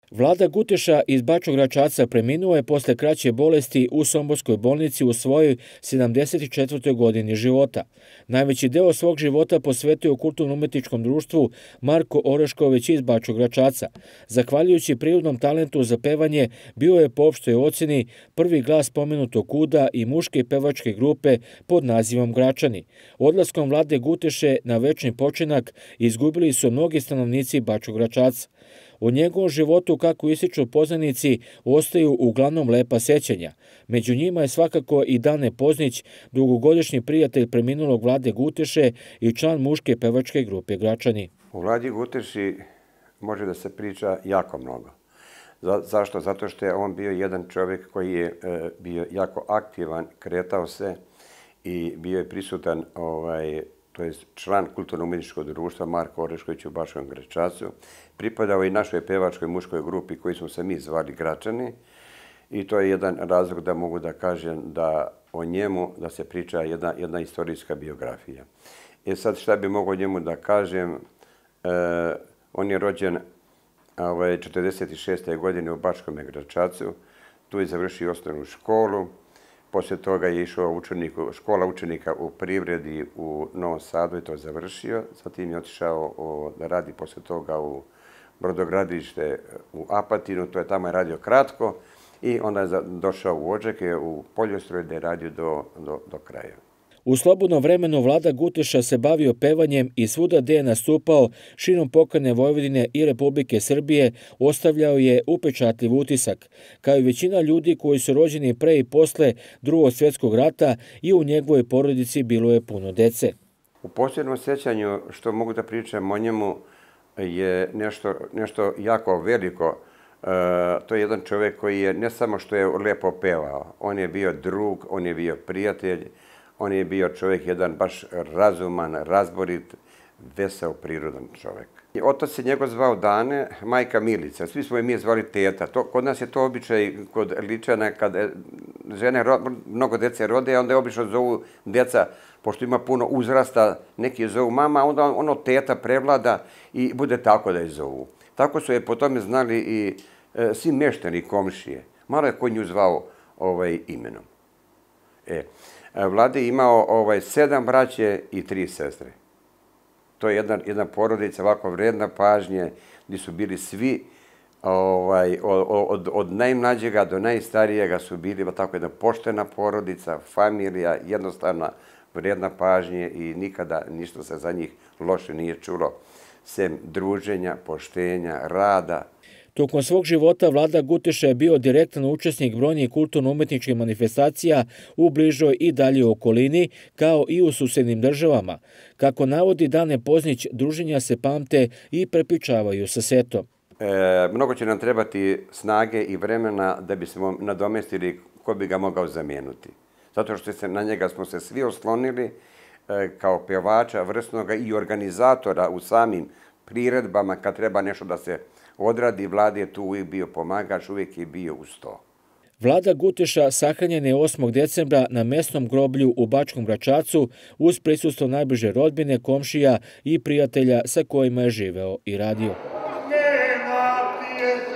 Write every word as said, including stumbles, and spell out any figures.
Vlada Guteša iz Bačkog Gračaca preminuo je posle kraće bolesti u Somborskoj bolnici u svojoj sedamdeset četvrtoj godini života. Najveći deo svog života posvetio kulturno-umetničkom društvu Marko Orešković iz Bačkog Gračaca. Zahvaljujući prirodnom talentu za pevanje, bio je po opštoj oceni prvi glas pomenutog kuda i muške pevačke grupe pod nazivom Gračani. Odlaskom Vlade Guteše na večni počinak izgubili su mnogi stanovnici Bačkog Gračaca. O njegovom životu, kako ističu poznanici, ostaju uglavnom lepa sećanja. Među njima je svakako i Dane Poznić, dugogodišnji prijatelj preminulog Vlade Guteše i član muške pevačke grupe Gračani. U Vladi Guteši može da se priča jako mnogo. Za, zašto? Zato što je on bio jedan čovjek koji je e, bio jako aktivan, kretao se i bio je prisutan ovaj, to je član kulturno-umetničkog društva Marko Orešković u Bačkom Gračacu. Pripadao i našoj pevačkoj muškoj grupi koju smo se mi zvali Gračani. I to je jedan razlog da mogu da kažem da o njemu da se priča jedna, jedna istorijska biografija. E sad šta bi mogo o njemu da kažem? E, on je rođen ovaj, četrdeset šeste godine u Bačkom Gračacu. Tu je završio osnovnu školu. Poslije toga je išao učeniku, škola učenika u privredi u Novom Sadu i to je završio. Zatim je otišao o, da radi poslije toga u brodogradilište u Apatinu, to je tamo je radio kratko i onda je došao u Odžake, u Poljostroj gdje je radio do, do, do kraja. U slobodno vremenu Vlada Guteša se bavio pevanjem i svuda gdje je nastupao širom pokrajine Vojvodine i Republike Srbije ostavljao je upečatljiv utisak. Kao i većina ljudi koji su rođeni pre i posle Drugog svjetskog rata i u njegovoj porodici bilo je puno dece. U posljednom sjećanju što mogu da pričam o njemu je nešto, nešto jako veliko. E, to je jedan čovjek koji je ne samo što je lepo pevao, on je bio drug, on je bio prijatelj, on je bio čovjek jedan baš razuman, razborit, vesel, prirodan čovjek. Otac je njegov zvao Dane, majka Milica. Svi smo je mi zvali teta. To, kod nas je to običaj kod Ličana, kad žene mnogo dece rode, onda je obično zovu deca, pošto ima puno uzrasta, neki je zovu mama, onda ono teta prevlada i bude tako da je zovu. Tako su je po tome znali i e, svi meštani komšije. Malo je ko nju zvao ovaj, imenom. E, Vlada je imao ovaj, sedam braće i tri sestre. To je jedna, jedna porodica ovako vredna pažnje, gdje su bili svi, ovaj, od, od, od najmlađega do najstarijega su bili tako jedna poštena porodica, familija, jednostavna vredna pažnje i nikada ništa se za njih loše nije čulo, sem druženja, poštenja, rada. Tokom svog života Vlada Guteša je bio direktan učesnik brojnih kulturno-umetničkih manifestacija u bližoj i dalje okolini, kao i u susednim državama. Kako navodi Dane Poznić, druženja se pamte i prepričavaju sa setom. E, mnogo će nam trebati snage i vremena da bismo nadomestili ko bi ga mogao zamijenuti. Zato što se, na njega smo se svi oslonili e, kao pevača, vrsnoga i organizatora u samim priredbama kad treba nešto da se odradi. Vlada je tu uvijek bio pomagač, uvijek je bio uz to. Vlada Guteša sahranjen je osmog decembra na mesnom groblju u Bačkom Gračacu uz prisustvo najbliže rodbine, komšija i prijatelja sa kojima je živeo i radio.